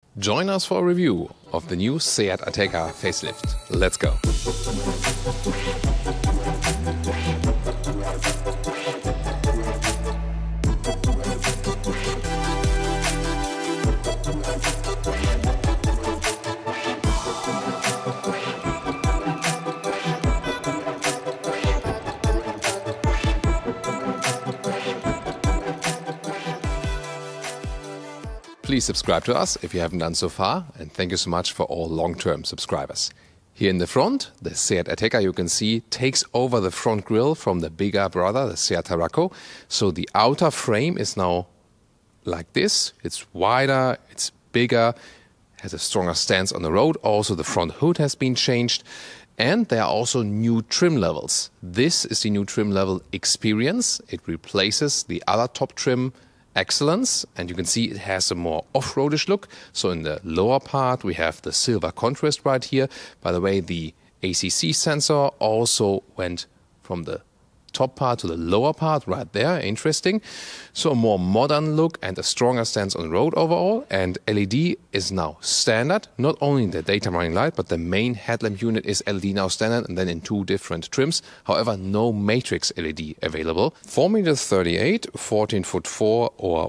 Join us for a review of the new Seat Ateca facelift. Let's go! Please subscribe to us if you haven't done so far, and thank you so much for all long-term subscribers. Here in the front, the Seat Ateca, you can see, takes over the front grille from the bigger brother, the Seat Tarraco. So the outer frame is now like this. It's wider, it's bigger, has a stronger stance on the road. Also, the front hood has been changed. And there are also new trim levels. This is the new trim level Experience. It replaces the other top trim Excellence, and you can see it has a more off-roadish look. So in the lower part we have the silver contrast right here. By the way, the ACC sensor also went from the top part to the lower part right there. Interesting. So a more modern look and a stronger stance on the road overall. And LED is now standard. Not only the daytime running light, but the main headlamp unit is LED now standard, and then in two different trims. However, no matrix LED available. 4m38, 14'4" or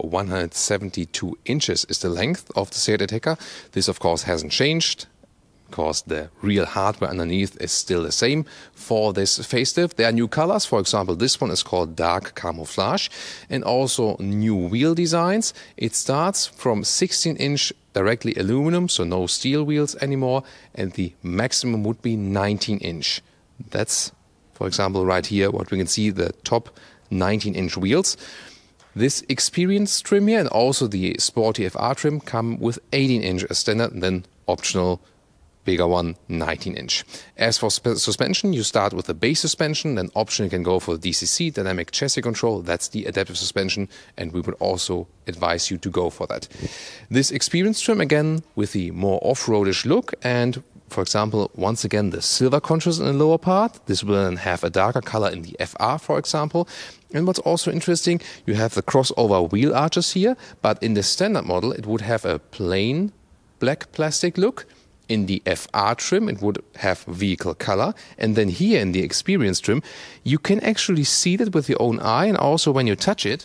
172 inches is the length of the Seat Ateca. This of course hasn't changed, because the real hardware underneath is still the same for this facelift. There are new colors. For example, this one is called Dark Camouflage, and also new wheel designs. It starts from 16-inch directly aluminum, so no steel wheels anymore, and the maximum would be 19-inch. That's, for example, right here what we can see, the top 19-inch wheels. This Experience trim here and also the Sporty FR trim come with 18-inch as standard, and then optional bigger one, 19-inch. As for suspension, you start with the base suspension, then option you can go for the DCC, Dynamic Chassis Control. That's the adaptive suspension, and we would also advise you to go for that. This Experience trim, again, with the more off-roadish look, and for example, once again, the silver contrast in the lower part. This will then have a darker color in the FR, for example. And what's also interesting, you have the crossover wheel arches here, but in the standard model, it would have a plain black plastic look. In the FR trim, it would have vehicle color. And then here in the Experience trim, you can actually see that with your own eye. And also when you touch it,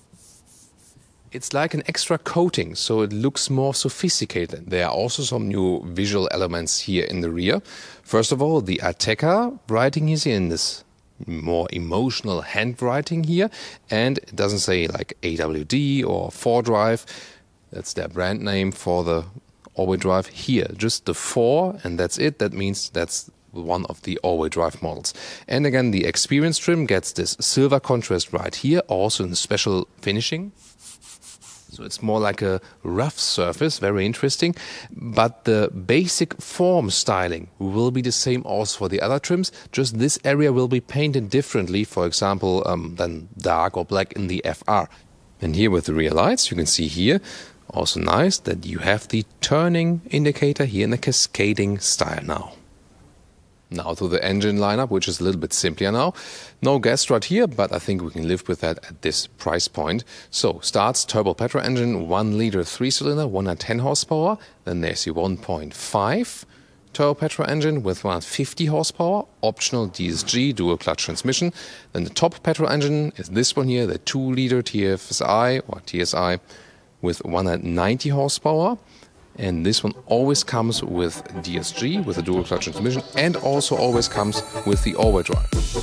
it's like an extra coating, so it looks more sophisticated. There are also some new visual elements here in the rear. First of all, the Ateca writing is here in this more emotional handwriting here. And it doesn't say like AWD or 4Drive. That's their brand name for the all-wheel drive here, just the 4, and that's it. That means that's one of the all-wheel drive models. And again, the Experience trim gets this silver contrast right here, also in special finishing. So it's more like a rough surface, very interesting. But the basic form styling will be the same also for the other trims. Just this area will be painted differently, for example, than dark or black in the FR. And here with the rear lights, you can see here, also nice that you have the turning indicator here in a cascading style now. Now to the engine lineup, which is a little bit simpler now. No gas strut here, but I think we can live with that at this price point. So starts turbo petrol engine, 1 liter 3-cylinder, 110 horsepower. Then there's the 1.5 turbo petrol engine with 150 horsepower, optional DSG dual clutch transmission. Then the top petrol engine is this one here, the 2 liter TFSI or TSI with 190 horsepower, and this one always comes with DSG, with a dual clutch transmission, and also always comes with the all-wheel drive.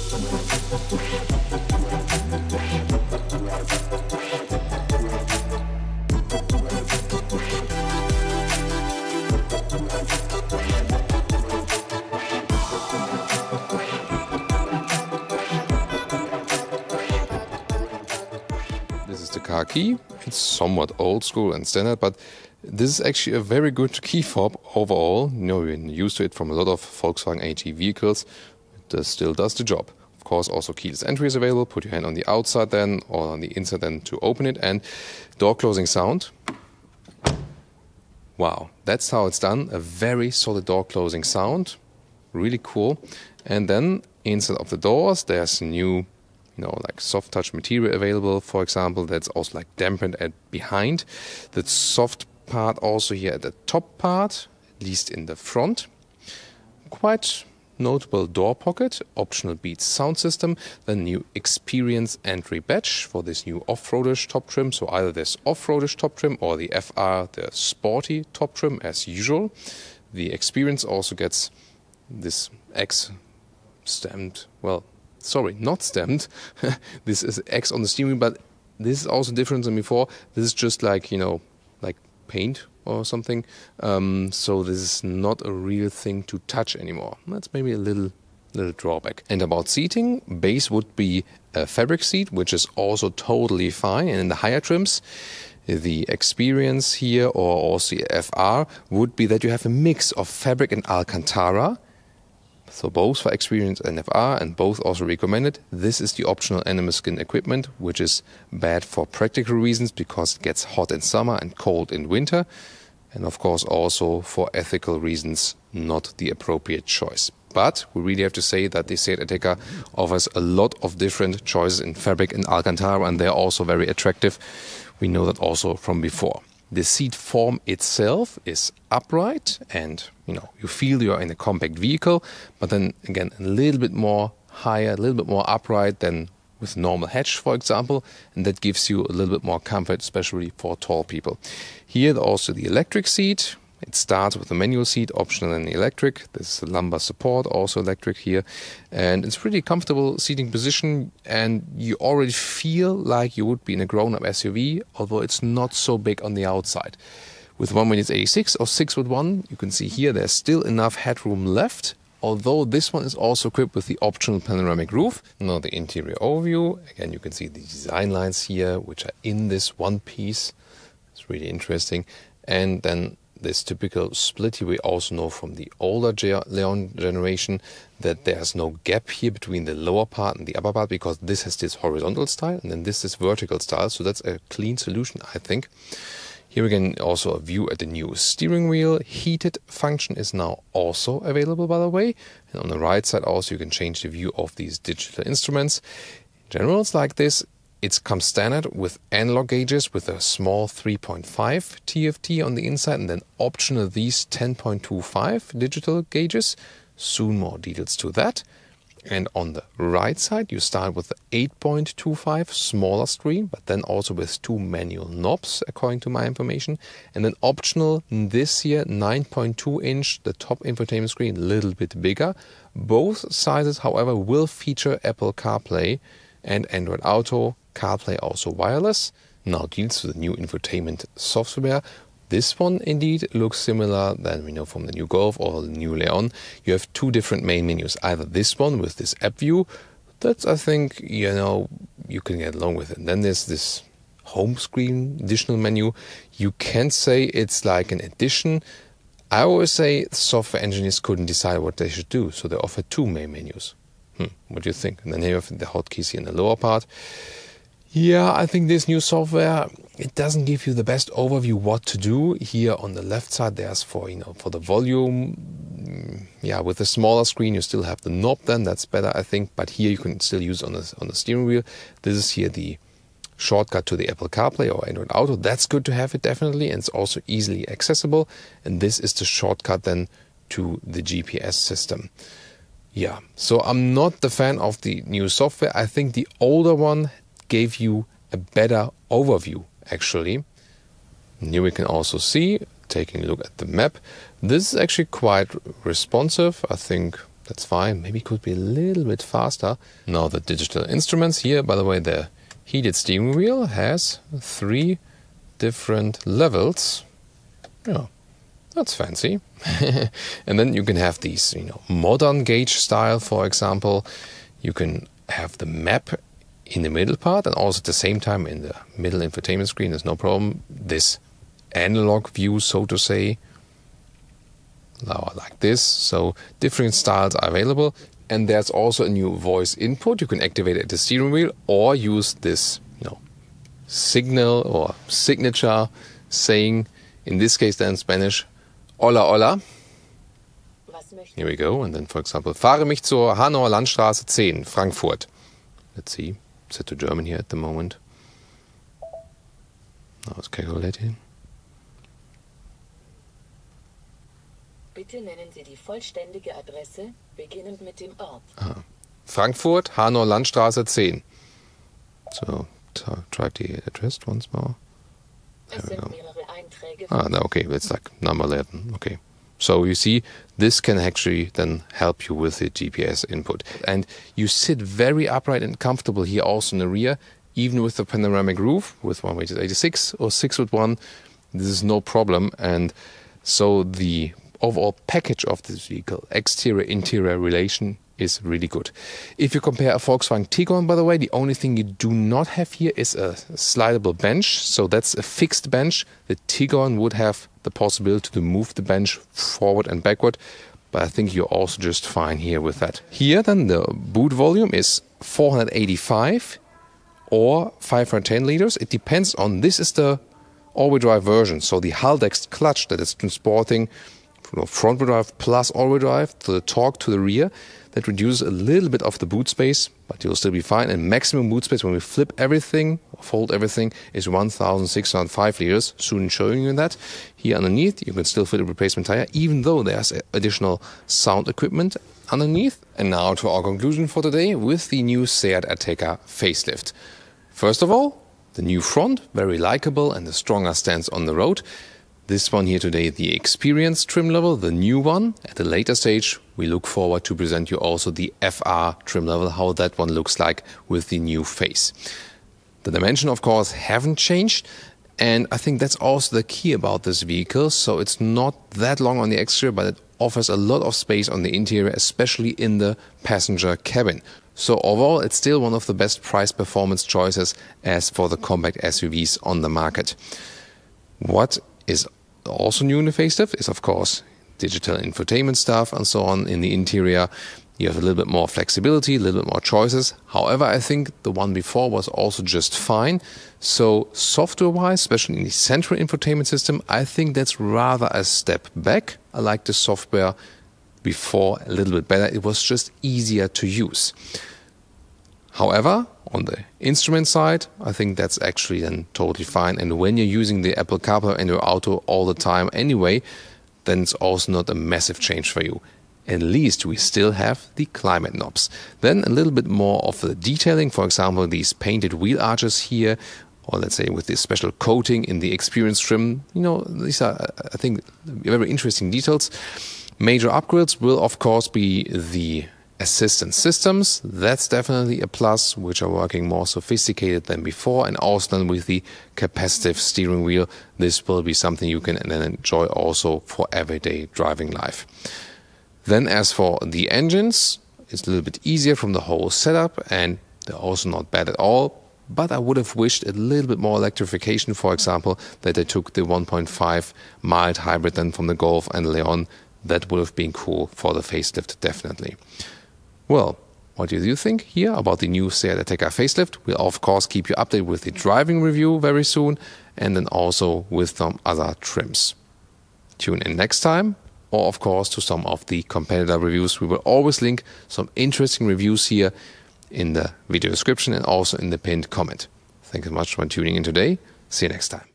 This is the car key. It's somewhat old school and standard, but this is actually a very good key fob overall. You know, we're used to it from a lot of Volkswagen AG vehicles. It still does the job. Of course, also keyless entry is available. Put your hand on the outside then, or on the inside then to open it. And door closing sound. Wow, that's how it's done. A very solid door closing sound. Really cool. And then inside of the doors, there's new, like soft touch material available, for example, that's also like dampened at behind. That soft part also here at the top part, at least in the front. Quite notable door pocket, optional Beats sound system, the new Experience entry badge for this new off-roadish top trim. So either this off-roadish top trim or the FR, the sporty top trim as usual. The Experience also gets this X stamped, well, sorry, not stamped. This is X on the steering wheel, but this is also different than before. This is just like, you know, like paint or something. So this is not a real thing to touch anymore. That's maybe a little drawback. And about seating, base would be a fabric seat, which is also totally fine. And in the higher trims, the Experience here or also the FR would be that you have a mix of fabric and Alcantara. So both for Experience and FR, and both also recommended. This is the optional animal skin equipment, which is bad for practical reasons because it gets hot in summer and cold in winter. And of course also for ethical reasons, not the appropriate choice. But we really have to say that the Seat Ateca offers a lot of different choices in fabric and Alcantara, and they're also very attractive. We know that also from before. The seat form itself is upright and, you know, you feel you're in a compact vehicle, but then again, a little bit more higher, a little bit more upright than with normal hatch, for example, and that gives you a little bit more comfort, especially for tall people. Here also the electric seat. It starts with the manual seat, optional and electric. This is the lumbar support, also electric here. And it's pretty comfortable seating position, and you already feel like you would be in a grown-up SUV, although it's not so big on the outside. With 1.86 or 6.1, you can see here there's still enough headroom left, although this one is also equipped with the optional panoramic roof. Now the interior overview, again you can see the design lines here, which are in this one piece. It's really interesting. And then this typical split here, we also know from the older Leon generation that there's no gap here between the lower part and the upper part, because this has this horizontal style and then this is vertical style. So that's a clean solution, I think. Here again, also a view at the new steering wheel. Heated function is now also available, by the way. And on the right side also you can change the view of these digital instruments. In general, it's like this. It comes standard with analog gauges with a small 3.5 TFT on the inside, and then optional these 10.25 digital gauges. Soon more details to that. And on the right side you start with the 8.25 smaller screen, but then also with two manual knobs according to my information. And then optional this here 9.2 inch, the top infotainment screen, a little bit bigger. Both sizes however will feature Apple CarPlay and Android Auto, CarPlay also wireless. Now deals with the new infotainment software. This one indeed looks similar than we know from the new Golf or the new Leon. You have two different main menus. Either this one with this app view, that's I think, you know, you can get along with it. And then there's this home screen additional menu. You can say it's like an addition. I always say software engineers couldn't decide what they should do, so they offer two main menus. What do you think? And then you have the hotkeys here in the lower part. Yeah, I think this new software, it doesn't give you the best overview what to do. Here on the left side, there's for, you know, for the volume. Yeah, with the smaller screen, you still have the knob then. That's better, I think. But here you can still use on the steering wheel. This is here the shortcut to the Apple CarPlay or Android Auto. That's good to have it, definitely. And it's also easily accessible. And this is the shortcut then to the GPS system. Yeah, so I'm not the fan of the new software. I think the older one gave you a better overview, actually. And here we can also see, taking a look at the map, this is actually quite responsive. I think that's fine. Maybe it could be a little bit faster. Now the digital instruments here, by the way, the heated steering wheel has 3 different levels. Yeah. That's fancy. And then you can have these, you know, modern gauge style, for example. You can have the map in the middle part, and also at the same time in the middle infotainment screen, there's no problem. This analog view, so to say, like this. So different styles are available. And there's also a new voice input. You can activate it at the steering wheel or use this, you know, signal or signature saying, in this case then in Spanish, Hola, hola. Here we go. And then, for example, fahre mich zur Hanauer Landstraße 10, Frankfurt. Let's see. Set to German here at the moment. Now it's calculating. Bitte nennen Sie die vollständige Adresse, beginnend mit dem Ort. Frankfurt, Hanauer Landstraße 10. So, try the address once more. Es sind mehrere Einträge. No, okay, it's like number 11. Okay. So you see, this can actually then help you with the GPS input. And you sit very upright and comfortable here also in the rear, even with the panoramic roof, with one weight is 86 or 6'1", this is no problem. And so the overall package of this vehicle, exterior-interior relation, is really good. If you compare a Volkswagen Tiguan, by the way, the only thing you do not have here is a slidable bench. So that's a fixed bench. The Tiguan would have the possibility to move the bench forward and backward, but I think you're also just fine here with that. Here then the boot volume is 485 or 510 liters. It depends on, this is the all-wheel drive version. So the Haldex clutch that is transporting front-wheel drive plus all-wheel drive to the torque to the rear, that reduces a little bit of the boot space, but you'll still be fine. And maximum boot space when we flip everything, fold everything, is 1,605 liters. Soon showing you that. Here underneath, you can still fit a replacement tire, even though there's additional sound equipment underneath. And now to our conclusion for today with the new Seat Ateca facelift. First of all, the new front, very likable and a stronger stance on the road. This one here today, the Experience trim level, the new one. At a later stage, we look forward to present you also the FR trim level, how that one looks like with the new face. The dimension, of course, haven't changed. And I think that's also the key about this vehicle. So it's not that long on the exterior, but it offers a lot of space on the interior, especially in the passenger cabin. So overall, it's still one of the best price performance choices as for the compact SUVs on the market. What is also new in the facelift is, of course, digital infotainment stuff and so on in the interior. You have a little bit more flexibility, a little bit more choices. However, I think the one before was also just fine. So software-wise, especially in the central infotainment system, I think that's rather a step back. I like the software before a little bit better. It was just easier to use. However, on the instrument side, I think that's actually then totally fine. And when you're using the Apple CarPlay and your auto all the time anyway, then it's also not a massive change for you. At least we still have the climate knobs. Then a little bit more of the detailing, for example, these painted wheel arches here, or let's say with this special coating in the Experience trim. You know, these are, I think, very interesting details. Major upgrades will, of course, be the assistance systems. That's definitely a plus, which are working more sophisticated than before. And also then with the capacitive steering wheel, this will be something you can then enjoy also for everyday driving life. Then as for the engines, it's a little bit easier from the whole setup, and they're also not bad at all. But I would have wished a little bit more electrification, for example, that they took the 1.5 mild hybrid then from the Golf and Leon. That would have been cool for the facelift, definitely. Well, what do you think here about the new Seat Ateca facelift? We'll of course keep you updated with the driving review very soon, and then also with some other trims. Tune in next time, or of course to some of the competitor reviews. We will always link some interesting reviews here in the video description and also in the pinned comment. Thank you so much for tuning in today. See you next time.